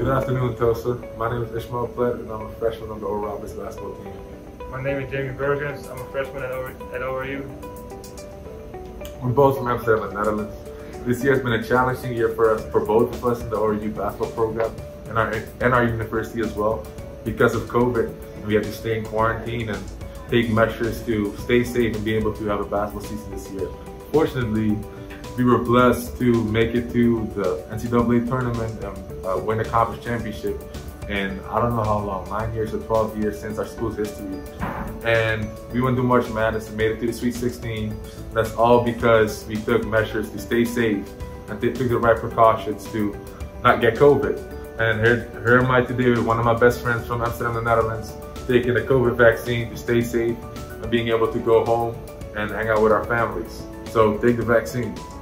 Good afternoon, Tosa. My name is Ismael Plet, and I'm a freshman on the ORU basketball team. My name is Bergens. I'm a freshman at ORU. We're both from Amsterdam, the Netherlands. This year has been a challenging year for both of us in the ORU basketball program and our university as well. Because of COVID, we had to stay in quarantine and take measures to stay safe and be able to have a basketball season this year. Fortunately, we were blessed to make it to the NCAA tournament and win the conference championship. And I don't know how long, 9 years or 12 years since our school's history. And we went to March Madness and made it to the Sweet 16. That's all because we took measures to stay safe and took the right precautions to not get COVID. And here am I today with one of my best friends from Amsterdam, the Netherlands, taking the COVID vaccine to stay safe and being able to go home and hang out with our families. So take the vaccine.